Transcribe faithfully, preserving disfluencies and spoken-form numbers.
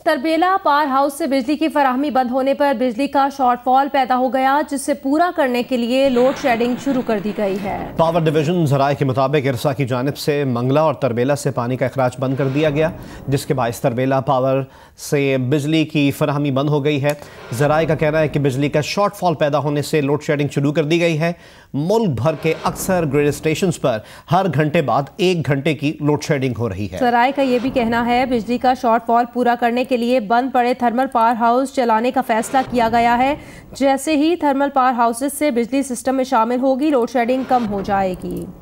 Tarbela power house से बिजली की फराहमी बंद होने पर बिजली का शॉर्टफॉल पैदा हो गया, जिसे पूरा करने के लिए लोड शेडिंग शुरू कर दी गई है। पावर डिवीजन ज़राए के मुताबिक इरसा की जानिब से मंगला और तरबेला से पानी का अखराज बंद कर दिया गया, जिसके बायस तरबेला पावर से बिजली की फराहमी बंद हो गई है। ज़राए का कहना है कि बिजली का शॉर्टफॉल पैदा होने से लोड शेडिंग शुरू कर दी गई है। मुल्क भर के अक्सर ग्रिड स्टेशन पर हर घंटे बाद एक घंटे की लोड शेडिंग हो रही है। ज़राए का यह भी कहना है बिजली का शॉर्टफॉल पूरा करने के लिए बंद पड़े थर्मल पावर हाउस चलाने का फैसला किया गया है। जैसे ही थर्मल पावर हाउसेस से बिजली सिस्टम में शामिल होगी, लोड शेडिंग कम हो जाएगी।